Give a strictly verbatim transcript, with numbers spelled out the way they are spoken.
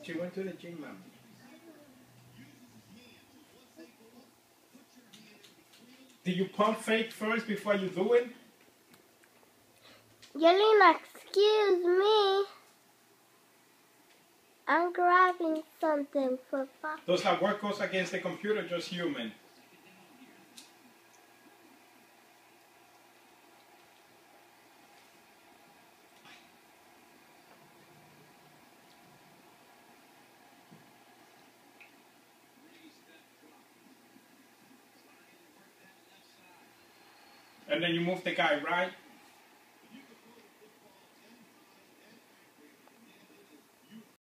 She went to the gym, ma'am. Did you pump fake first before you do it? Yelena, excuse me. I'm grabbing something for Papa. Those are work goes against the computer, just human. And then you move the guy right.